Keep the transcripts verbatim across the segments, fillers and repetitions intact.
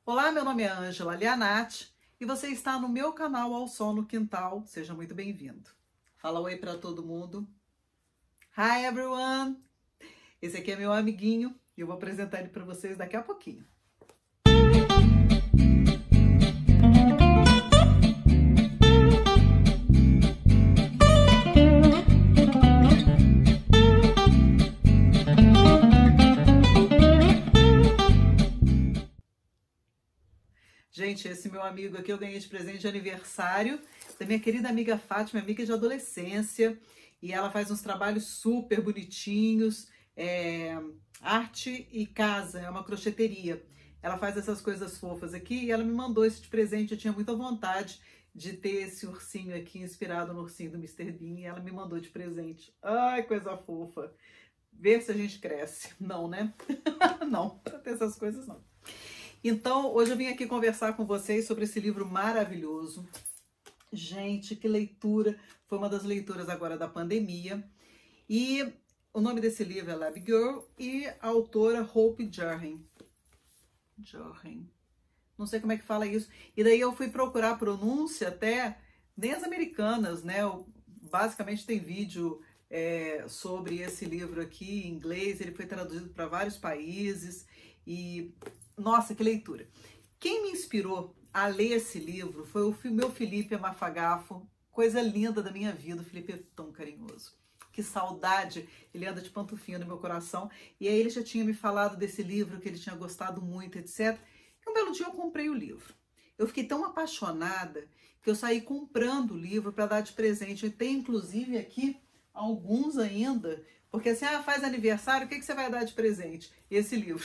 Olá, meu nome é Ângela Lianati e você está no meu canal Ao Sol no Quintal. Seja muito bem-vindo. Fala oi para todo mundo. Hi, everyone! Esse aqui é meu amiguinho e eu vou apresentar ele para vocês daqui a pouquinho. Gente, esse meu amigo aqui eu ganhei de presente de aniversário da minha querida amiga Fátima, amiga de adolescência, e ela faz uns trabalhos super bonitinhos, é, arte e casa, é uma crocheteria. Ela faz essas coisas fofas aqui e ela me mandou esse de presente. Eu tinha muita vontade de ter esse ursinho aqui, inspirado no ursinho do mister Bean, e ela me mandou de presente. Ai, coisa fofa! Ver se a gente cresce. Não, né? Não, pra ter essas coisas não. Então, hoje eu vim aqui conversar com vocês sobre esse livro maravilhoso. Gente, que leitura! Foi uma das leituras agora da pandemia. E o nome desse livro é Lab Girl e a autora Hope Jarhen. Jarhen. Não sei como é que fala isso. E daí eu fui procurar a pronúncia até, nem as americanas, né? Basicamente tem vídeo é, sobre esse livro aqui em inglês. Ele foi traduzido para vários países e... Nossa, que leitura! Quem me inspirou a ler esse livro foi o meu Felipe Mafagafo, coisa linda da minha vida. O Felipe é tão carinhoso. Que saudade! Ele anda de pantufinha no meu coração. E aí ele já tinha me falado desse livro, que ele tinha gostado muito, etcétera. E um belo dia eu comprei o livro. Eu fiquei tão apaixonada que eu saí comprando o livro para dar de presente. E tem inclusive aqui alguns ainda, porque assim, ah, faz aniversário, o que, que você vai dar de presente? Esse livro.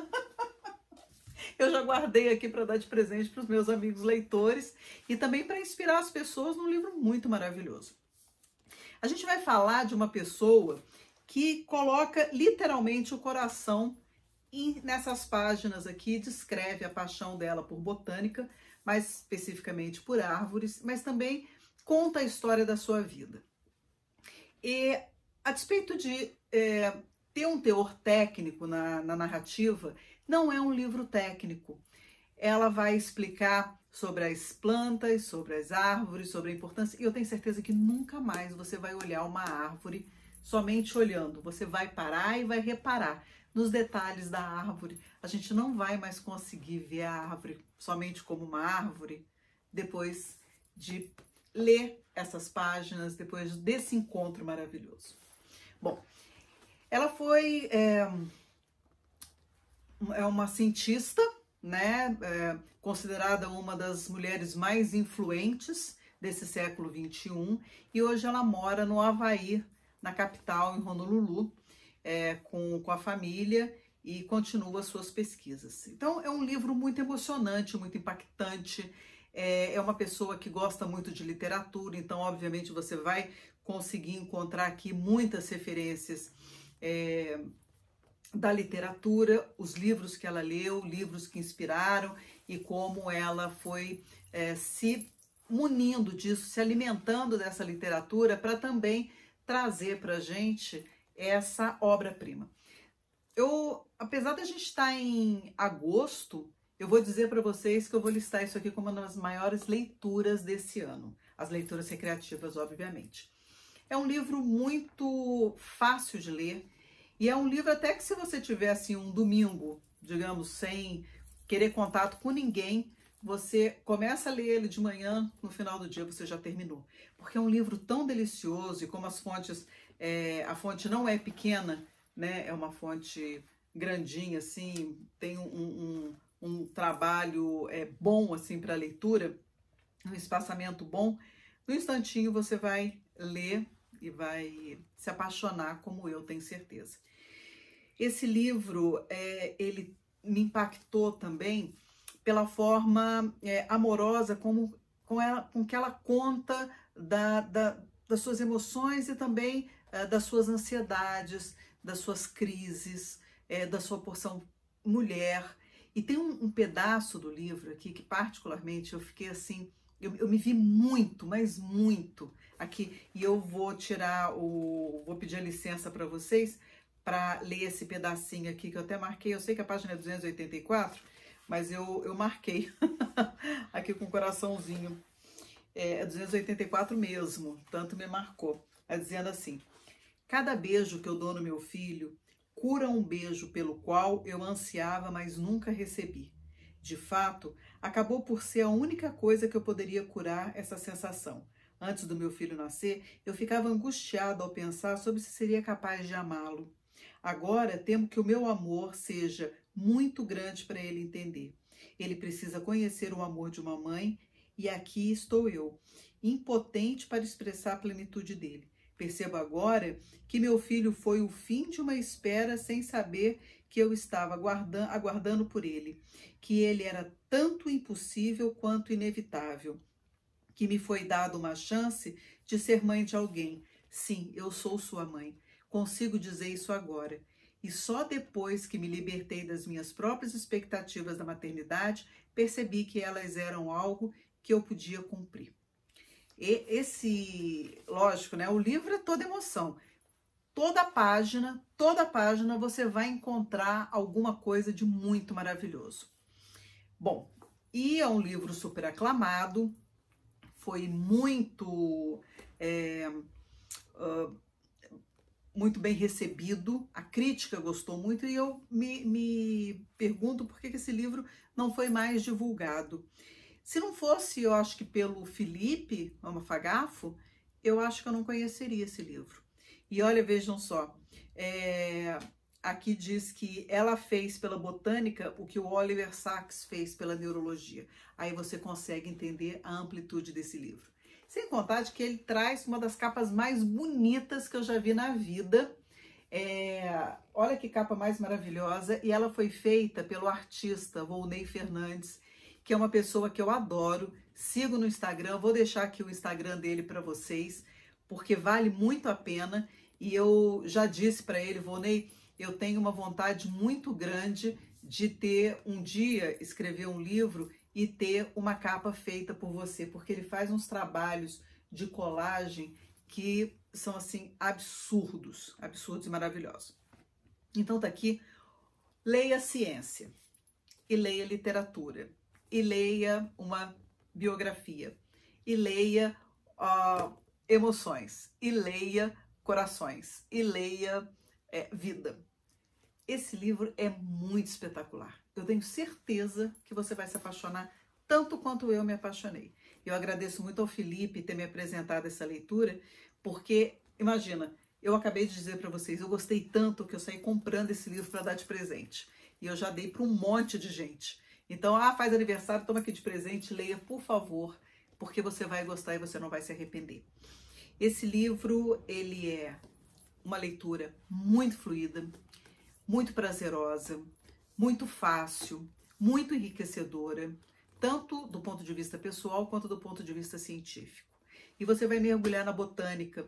Eu já guardei aqui para dar de presente para os meus amigos leitores e também para inspirar as pessoas num livro muito maravilhoso. A gente vai falar de uma pessoa que coloca literalmente o coração e nessas páginas aqui descreve a paixão dela por botânica, mais especificamente por árvores, mas também conta a história da sua vida. E a despeito de é, ter um teor técnico na, na narrativa, não é um livro técnico. Ela vai explicar sobre as plantas, sobre as árvores, sobre a importância. E eu tenho certeza que nunca mais você vai olhar uma árvore somente olhando. Você vai parar e vai reparar nos detalhes da árvore. A gente não vai mais conseguir ver a árvore somente como uma árvore depois de ler essas páginas, depois desse encontro maravilhoso. Bom, ela foi... É, É uma cientista, né, é, considerada uma das mulheres mais influentes desse século vinte e um, e hoje ela mora no Havaí, na capital, em Honolulu, é, com, com a família e continua suas pesquisas. Então é um livro muito emocionante, muito impactante, é, é uma pessoa que gosta muito de literatura, então obviamente você vai conseguir encontrar aqui muitas referências é, da literatura, os livros que ela leu, livros que inspiraram e como ela foi é, se munindo disso, se alimentando dessa literatura para também trazer para a gente essa obra-prima. Eu, apesar da gente estar em agosto, eu vou dizer para vocês que eu vou listar isso aqui como uma das maiores leituras desse ano. As leituras recreativas, obviamente. É um livro muito fácil de ler. E é um livro até que se você tiver assim um domingo, digamos, sem querer contato com ninguém, você começa a ler ele de manhã, no final do dia você já terminou. Porque é um livro tão delicioso e como as fontes, é, a fonte não é pequena, né? É uma fonte grandinha, assim, tem um, um, um trabalho é, bom assim para leitura, um espaçamento bom. No instantinho você vai ler e vai se apaixonar como eu, tenho certeza. Esse livro, é, ele me impactou também pela forma é, amorosa como, com, ela, com que ela conta da, da, das suas emoções e também é, das suas ansiedades, das suas crises, é, da sua porção mulher. E tem um, um pedaço do livro aqui que particularmente eu fiquei assim, eu, eu me vi muito, mas muito aqui. E eu vou tirar o, vou pedir a licença para vocês, para ler esse pedacinho aqui que eu até marquei. Eu sei que a página é duzentos e oitenta e quatro, mas eu, eu marquei aqui com um coraçãozinho. É duzentos e oitenta e quatro mesmo, tanto me marcou. É dizendo assim: cada beijo que eu dou no meu filho cura um beijo pelo qual eu ansiava, mas nunca recebi. De fato, acabou por ser a única coisa que eu poderia curar essa sensação. Antes do meu filho nascer, eu ficava angustiado ao pensar sobre se seria capaz de amá-lo. Agora, temo que o meu amor seja muito grande para ele entender. Ele precisa conhecer o amor de uma mãe e aqui estou eu, impotente para expressar a plenitude dele. Percebo agora que meu filho foi o fim de uma espera sem saber que eu estava aguardando, aguardando por ele, que ele era tanto impossível quanto inevitável, que me foi dado uma chance de ser mãe de alguém. Sim, eu sou sua mãe. Consigo dizer isso agora. E só depois que me libertei das minhas próprias expectativas da maternidade, percebi que elas eram algo que eu podia cumprir. E esse, lógico, né? O livro é toda emoção. Toda página, toda página você vai encontrar alguma coisa de muito maravilhoso. Bom, e é um livro super aclamado, foi muito, é, uh, muito bem recebido, a crítica gostou muito e eu me, me pergunto por que esse livro não foi mais divulgado. Se não fosse, eu acho que pelo Felipe Mamafagafo, eu acho que eu não conheceria esse livro. E olha, vejam só, é, aqui diz que ela fez pela botânica o que o Oliver Sacks fez pela neurologia. Aí você consegue entender a amplitude desse livro. Sem contar de que ele traz uma das capas mais bonitas que eu já vi na vida. É, olha que capa mais maravilhosa. E ela foi feita pelo artista Volney Fernandes, que é uma pessoa que eu adoro. Sigo no Instagram, vou deixar aqui o Instagram dele para vocês, porque vale muito a pena. E eu já disse para ele, Volney, eu tenho uma vontade muito grande de ter um dia, escrever um livro e ter uma capa feita por você, porque ele faz uns trabalhos de colagem que são assim absurdos, absurdos e maravilhosos. Então tá aqui, leia ciência e leia literatura e leia uma biografia e leia uh, emoções e leia corações e leia é, vida. Esse livro é muito espetacular. Eu tenho certeza que você vai se apaixonar tanto quanto eu me apaixonei. Eu agradeço muito ao Felipe ter me apresentado essa leitura, porque, imagina, eu acabei de dizer para vocês, eu gostei tanto que eu saí comprando esse livro para dar de presente. E eu já dei para um monte de gente. Então, ah, faz aniversário, toma aqui de presente, leia, por favor, porque você vai gostar e você não vai se arrepender. Esse livro, ele é uma leitura muito fluida, muito prazerosa, muito fácil, muito enriquecedora, tanto do ponto de vista pessoal quanto do ponto de vista científico. E você vai mergulhar na botânica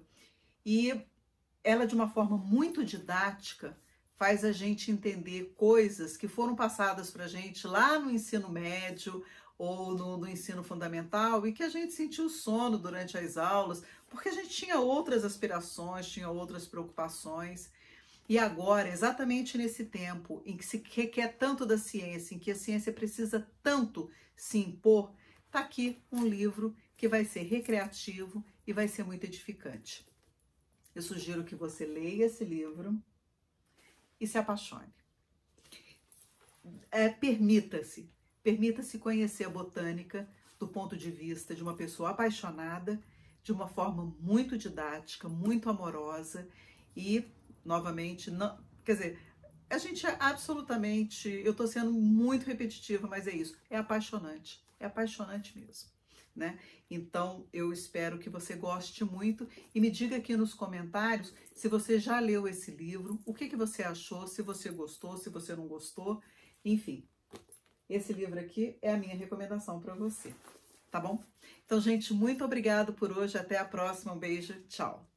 e ela, de uma forma muito didática, faz a gente entender coisas que foram passadas para a gente lá no ensino médio ou no, no ensino fundamental e que a gente sentiu sono durante as aulas, porque a gente tinha outras aspirações, tinha outras preocupações. E agora, exatamente nesse tempo em que se requer tanto da ciência, em que a ciência precisa tanto se impor, está aqui um livro que vai ser recreativo e vai ser muito edificante. Eu sugiro que você leia esse livro e se apaixone. É, permita-se, permita-se conhecer a botânica do ponto de vista de uma pessoa apaixonada, de uma forma muito didática, muito amorosa e, novamente, não, quer dizer, a gente é absolutamente, eu estou sendo muito repetitiva, mas é isso, é apaixonante, é apaixonante mesmo, né? Então, eu espero que você goste muito e me diga aqui nos comentários se você já leu esse livro, o que, que você achou, se você gostou, se você não gostou, enfim. Esse livro aqui é a minha recomendação para você, tá bom? Então, gente, muito obrigado por hoje, até a próxima, um beijo, tchau!